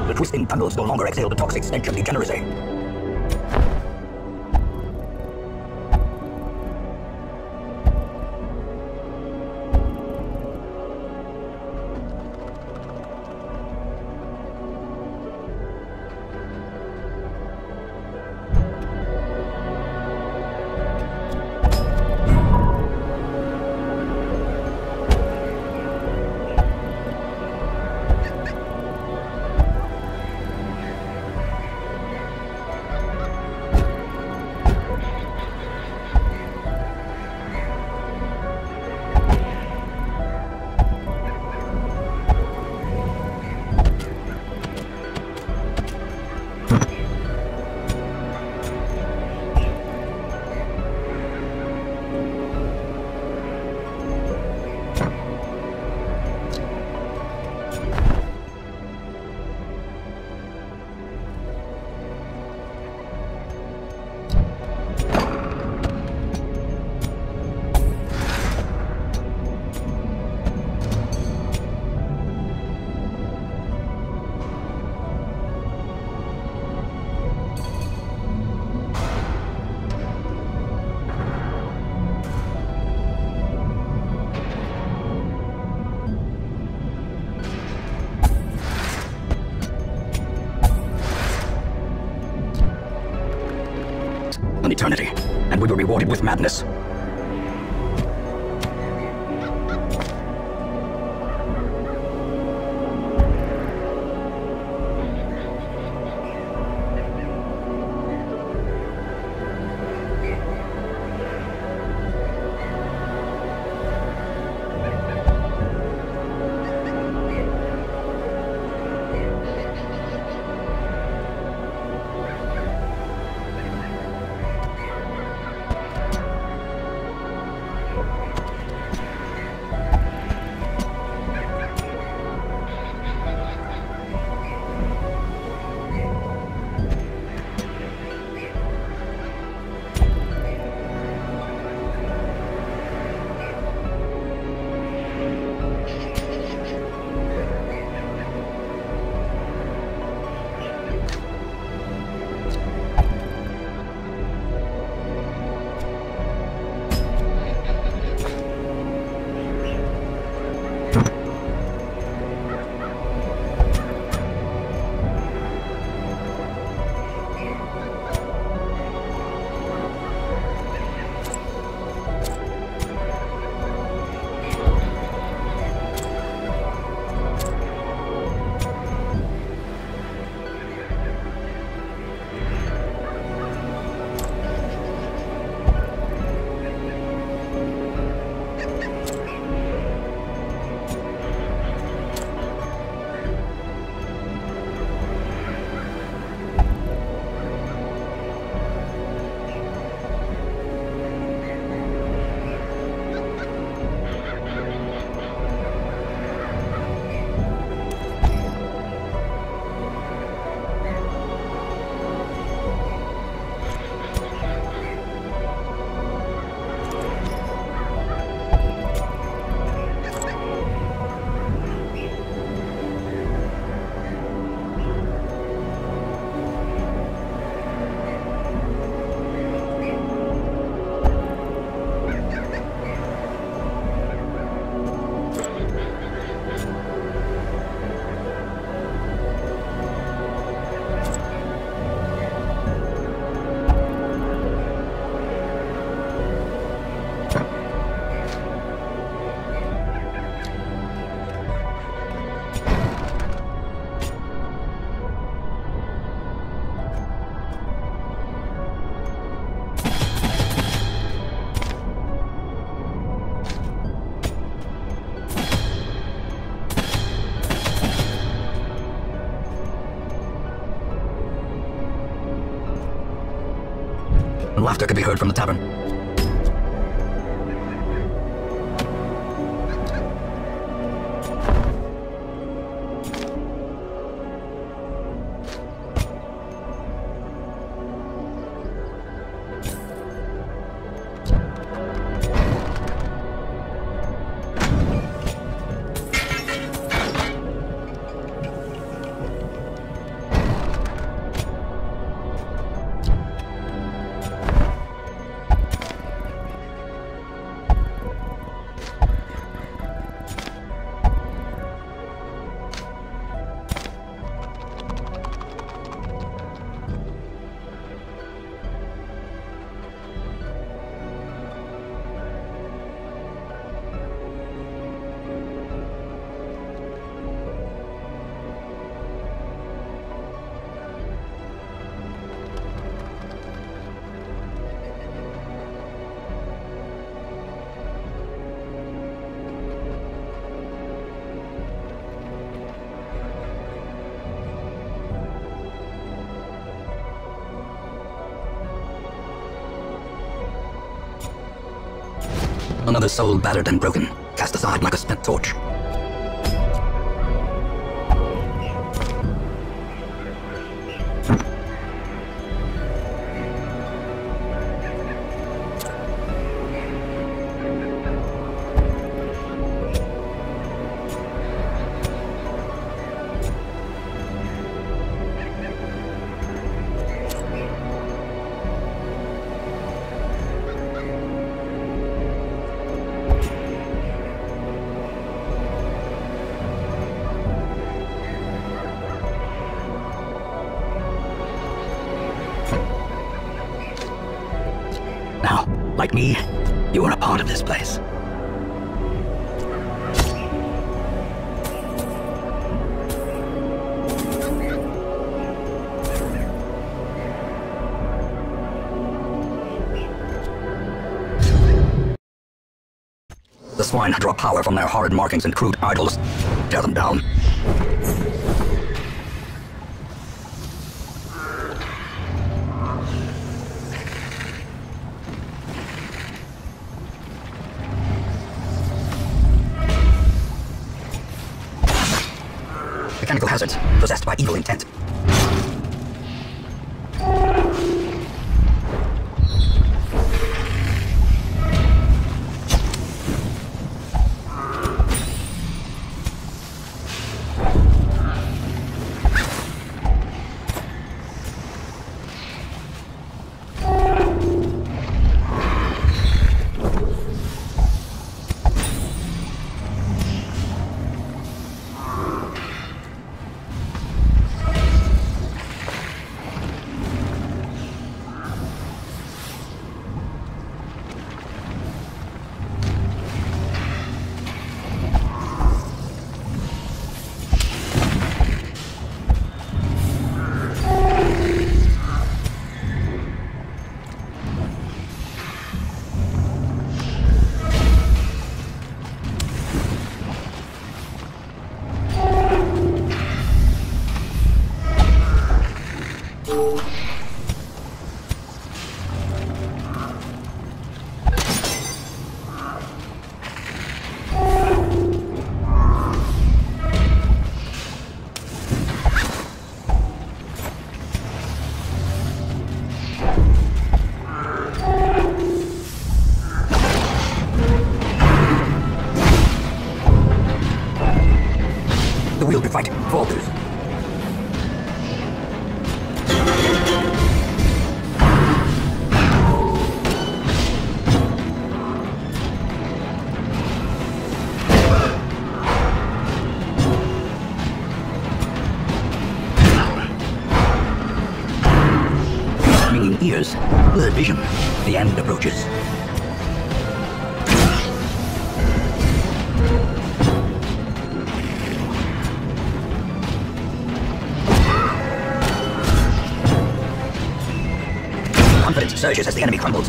The twisting tunnels no longer exhale the toxic stench of degeneracy. An eternity, and we were rewarded with madness. Laughter could be heard from the tavern. Another soul battered and broken, cast aside like a spent torch. Now, like me, you are a part of this place. The swine draw power from their horrid markings and crude idols. Tear them down. Mechanical hazards, possessed by evil intent. The will to fight falters. Ringing ears, blurred vision. The end approaches. Confidence surges as the enemy crumbles.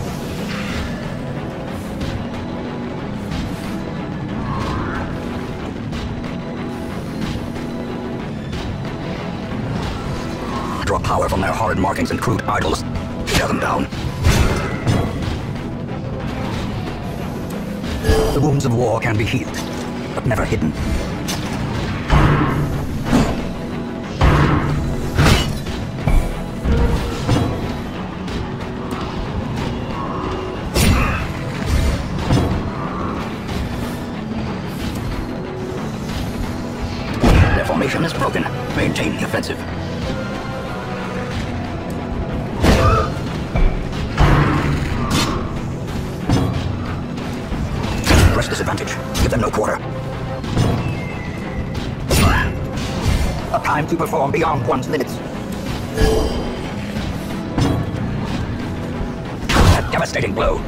Draw power from their horrid markings and crude idols. Tear them down. The wounds of war can be healed, but never hidden. Their formation is broken. Maintain the offensive. Press disadvantage. Give them no quarter. A time to perform beyond one's limits. A devastating blow.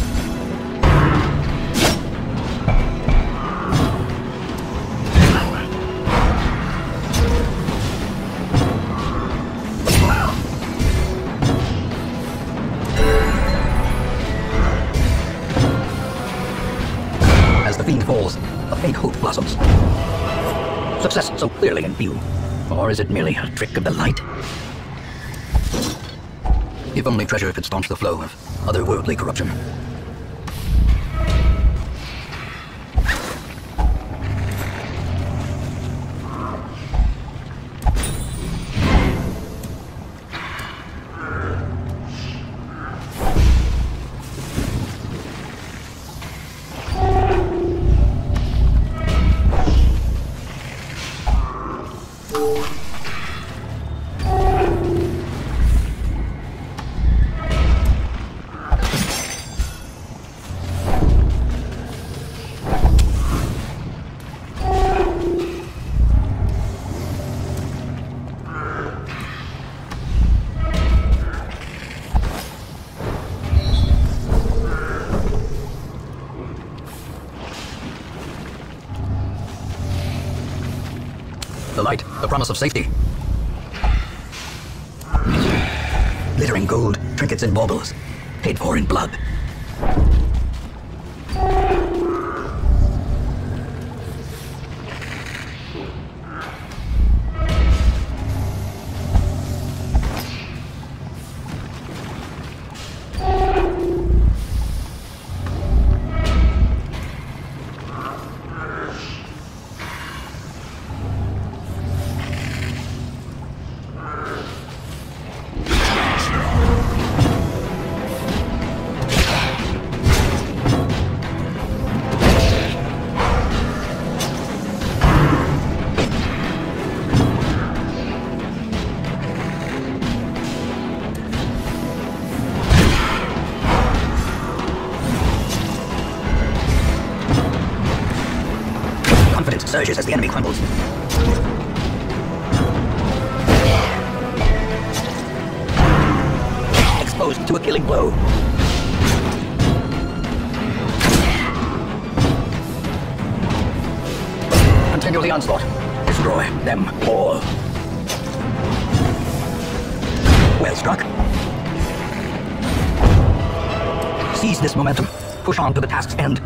As the fiend falls, a faint hope blossoms. Success so clearly in view. Or is it merely a trick of the light? If only treasure could staunch the flow of otherworldly corruption. The light, the promise of safety. Glittering gold, trinkets and baubles, paid for in blood. Confidence surges as the enemy crumbles. Exposed to a killing blow. Continue the onslaught. Destroy them all. Well struck. Seize this momentum. Push on to the task's end.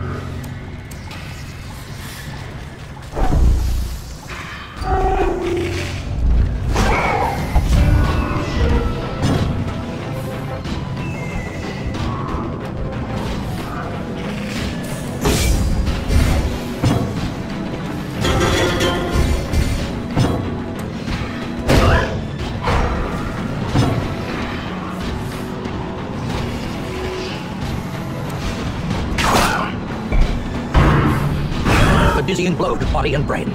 Dizzying blow to body and brain.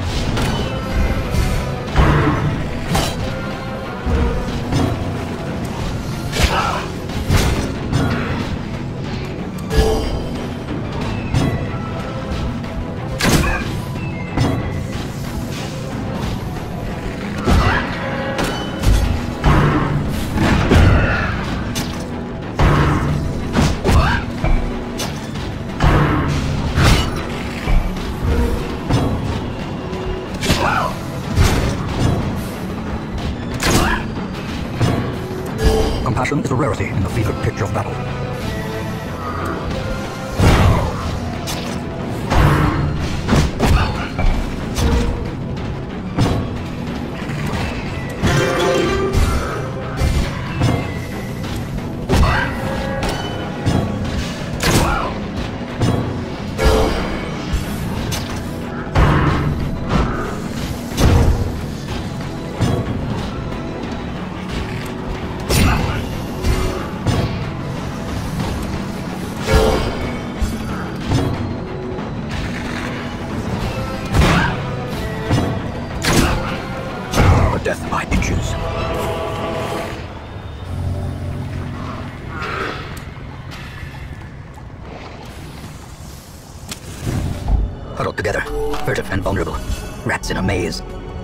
Compassion is a rarity in the fevered pitch of battle. Death by inches. Huddled together, furtive and vulnerable, rats in a maze.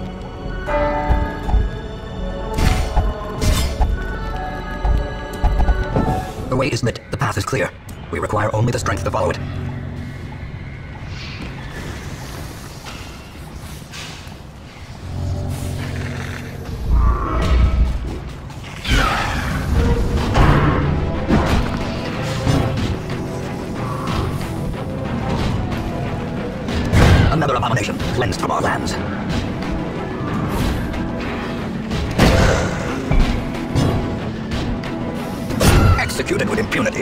The way is lit, the path is clear. We require only the strength to follow it. Another abomination cleansed from our lands. Executed with impunity.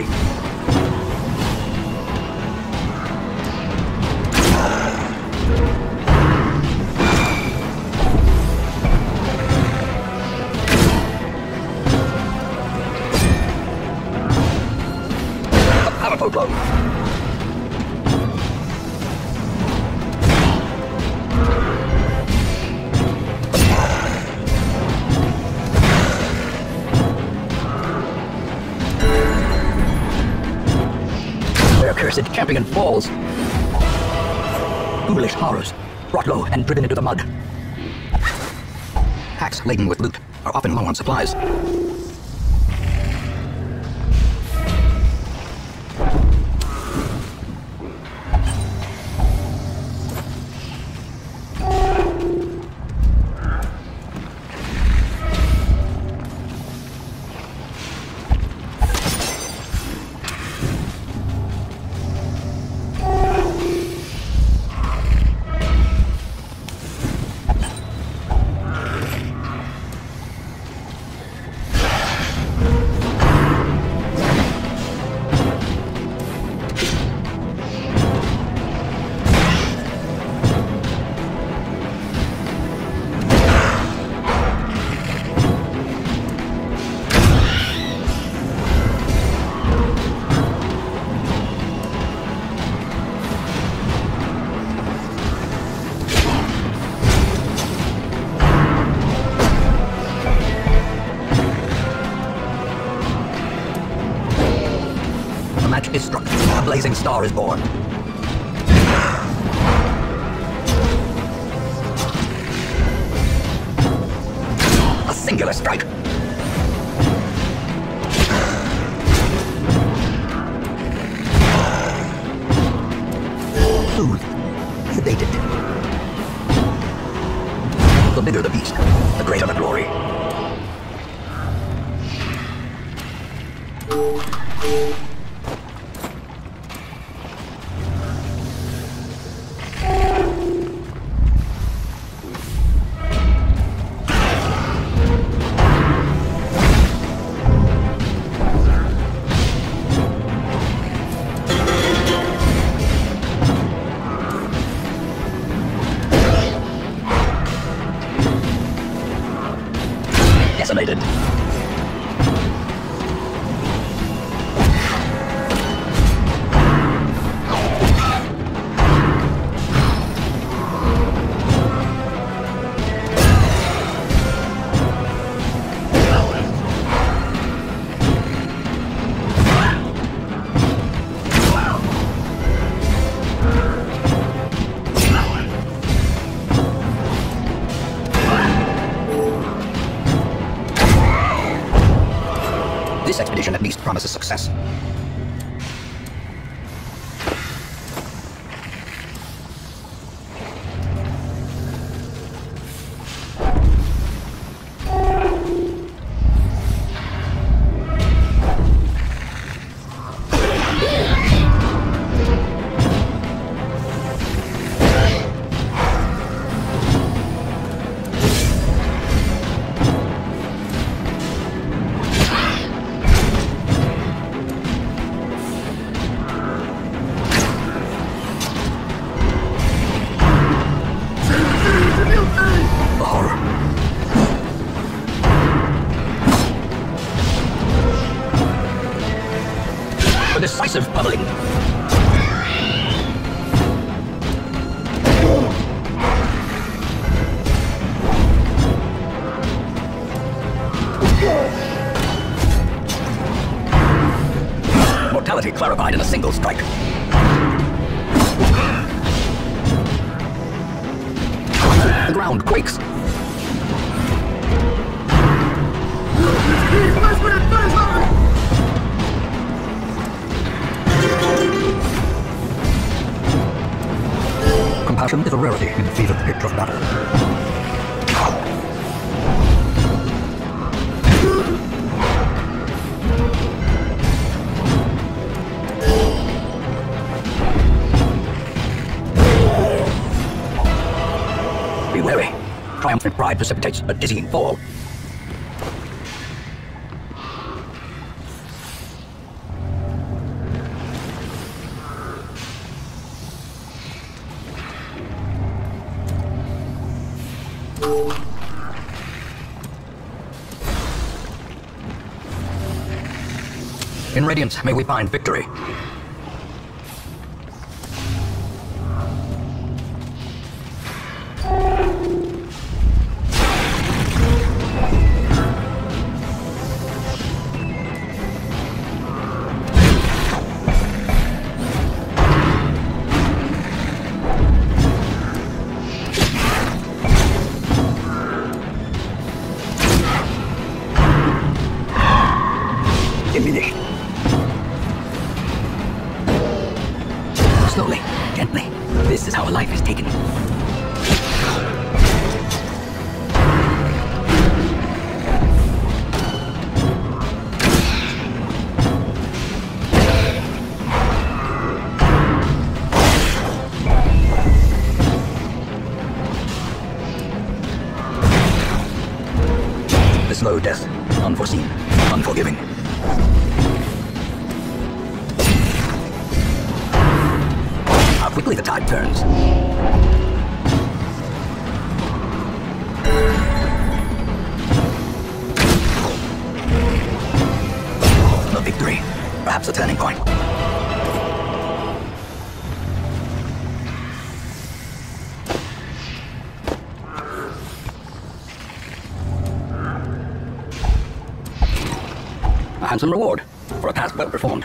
A powerful blow. acid champion falls. Foolish horrors, brought low and driven into the mud. Hacks laden with loot are often low on supplies. Is struck. A blazing star is born. A singular strike. Soothed. Sedated. The bigger the beast, the greater the glory. Decimated. This expedition at least promises success. A decisive pummeling. Mortality clarified in a single strike. The ground quakes. Compassion is a rarity in the fevered pitch of battle. Be wary. Triumphant pride precipitates a dizzying fall. In Radiance, may we find victory. diminished. Slowly, gently. This is how a life is taken. The slow death, unforeseen, unforgiving. How quickly the tide turns. A victory, perhaps a turning point. A handsome reward for a task well performed.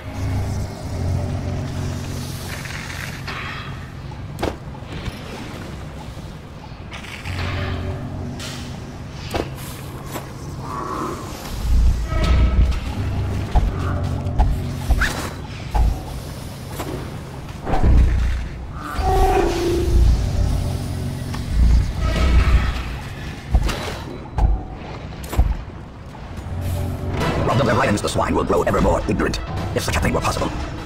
Robbed of their lions, the swine will grow ever more ignorant, if such a thing were possible.